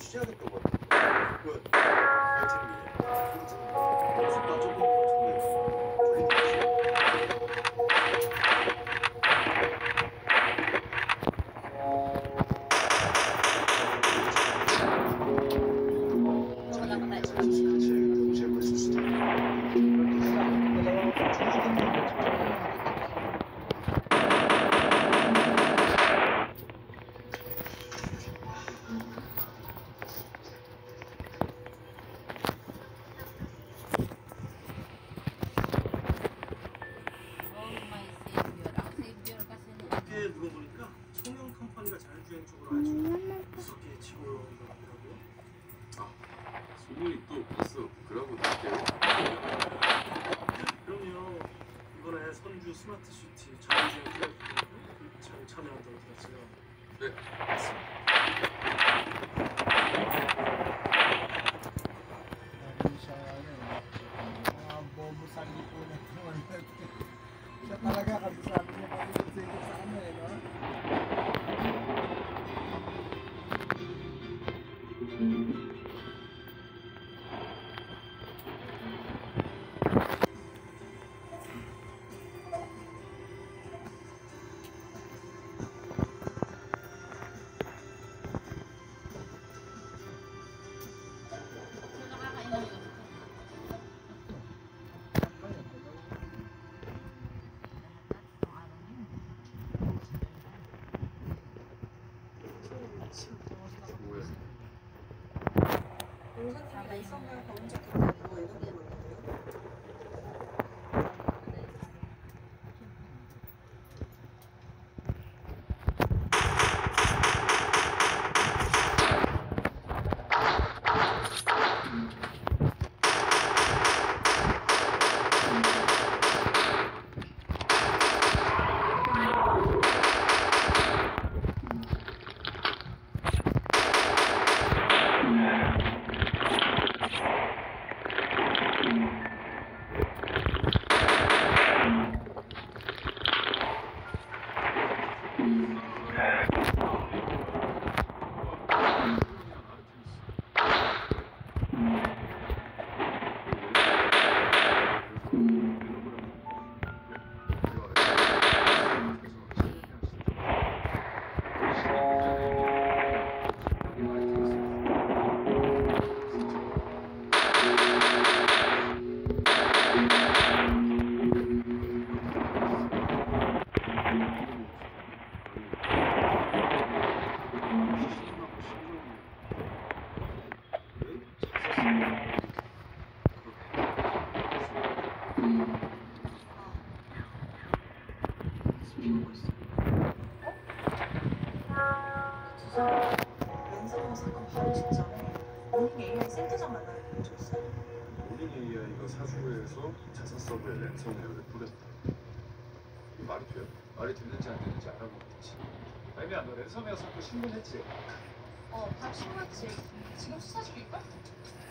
취해야 될 것 같아요. 그 아이템이 순간적으로 엄청나게 물어보니까 청년 컴퍼니가 자율주행적으로 아주 무섭게 치고 있더라고요. 아, 소문이 또 벌써 그러고 있대요. 그럼요. 이번에 선주 스마트 시티 자율주행 플랫폼에 참여한다고 들었어요. 네, 맞습니다. Siya talaga kasi sabi niya pag-isip sa kanya no? 용산님이랑 일성을 가본 적이 있다고 이런 게 많은데요? 랜섬 사건 바로 직전에 모닝 AI 센터장 만나는 게 좋았어요. 모닝 AI가 사주에서 자사 서버에 랜섬웨어를 뿌렸다. 이 말이 돼요? 말이 되는지 안 되는지 알아보겠지. 아니야, 너 랜섬웨어 사건 신문했지? 밥 신고했지. 지금 수사 중일걸?